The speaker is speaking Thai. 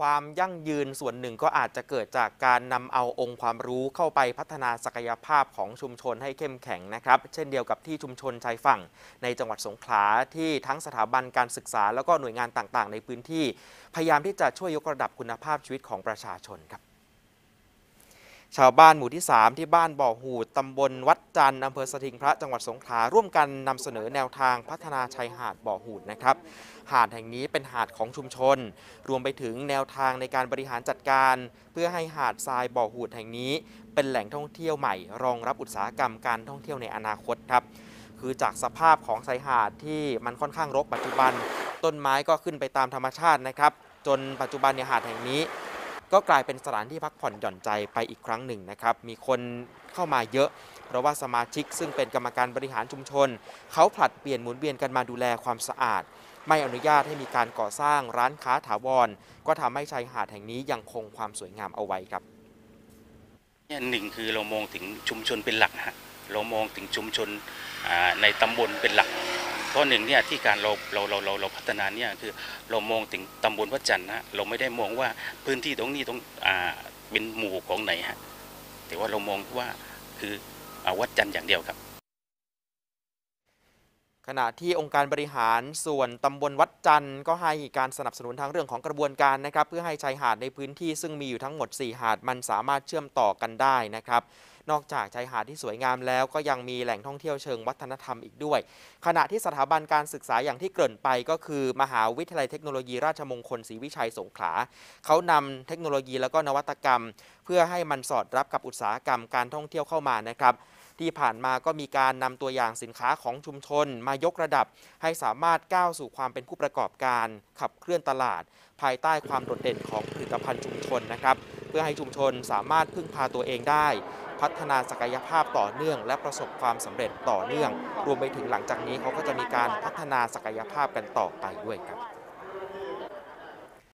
ความยั่งยืนส่วนหนึ่งก็อาจจะเกิดจากการนำเอาองค์ความรู้เข้าไปพัฒนาศักยภาพของชุมชนให้เข้มแข็งนะครับเช่นเดียวกับที่ชุมชนชายฝั่งในจังหวัดสงขลาที่ทั้งสถาบันการศึกษาแล้วก็หน่วยงานต่างๆในพื้นที่พยายามที่จะช่วยยกระดับคุณภาพชีวิตของประชาชนครับชาวบ้านหมู่ที่ 3ที่บ้านบ่อหูดตำบลวัดจันทร์อำเภอสถิงพระจังหวัดสงขลาร่วมกันนำเสนอแนวทางพัฒนาชายหาดบ่อหูดนะครับหาดแห่งนี้เป็นหาดของชุมชนรวมไปถึงแนวทางในการบริหารจัดการเพื่อให้หาดทรายบ่อหูดแห่งนี้เป็นแหล่งท่องเที่ยวใหม่รองรับอุตสาหกรรมการท่องเที่ยวในอนาคตครับคือจากสภาพของชายหาดที่มันค่อนข้างรกปัจจุบันต้นไม้ก็ขึ้นไปตามธรรมชาตินะครับจนปัจจุบันหาดแห่งนี้ก็กลายเป็นสถานที่พักผ่อนหย่อนใจไปอีกครั้งหนึ่งนะครับมีคนเข้ามาเยอะเพราะว่าสมาชิกซึ่งเป็นกรรมการบริหารชุมชนเขาผลัดเปลี่ยนหมุนเวียนกันมาดูแลความสะอาดไม่อนุญาตให้มีการก่อสร้างร้านค้าถาวรก็ทำให้ชายหาดแห่งนี้ยังคงความสวยงามเอาไว้ครับหนึ่งคือเรามองถึงชุมชนเป็นหลักฮะเรามองถึงชุมชนในตำบลเป็นหลักเพราะหนึ่งเนี่ยที่การเราพัฒนาเนี่ยคือเรามองถึงตำบลวัดจันทร์นะเราไม่ได้มองว่าพื้นที่ตรงนี้เป็นหมู่ของไหนฮะแต่ว่าเรามองว่าคือวัดจันทร์อย่างเดียวครับขณะที่องค์การบริหารส่วนตำบลวัดจันทร์ก็ให้การสนับสนุนทางเรื่องของกระบวนการนะครับเพื่อให้ชายหาดในพื้นที่ซึ่งมีอยู่ทั้งหมด4หาดมันสามารถเชื่อมต่อกันได้นะครับนอกจากชายหาดที่สวยงามแล้วก็ยังมีแหล่งท่องเที่ยวเชิงวัฒนธรรมอีกด้วยขณะที่สถาบันการศึกษาอย่างที่เกริ่นไปก็คือมหาวิทยาลัยเทคโนโลยีราชมงคลศรีวิชัยสงขลาเขานำเทคโนโลยีแล้วก็นวัตกรรมเพื่อให้มันสอดรับกับอุตสาหกรรมการท่องเที่ยวเข้ามานะครับที่ผ่านมาก็มีการนำตัวอย่างสินค้าของชุมชนมายกระดับให้สามารถก้าวสู่ความเป็นผู้ประกอบการขับเคลื่อนตลาดภายใต้ความโดดเด่นของผลิตภัณฑ์ชุมชนนะครับเพื่อให้ชุมชนสามารถพึ่งพาตัวเองได้พัฒนาศักยภาพต่อเนื่องและประสบความสำเร็จต่อเนื่องรวมไปถึงหลังจากนี้เขาก็จะมีการพัฒนาศักยภาพกันต่อไปด้วยครับ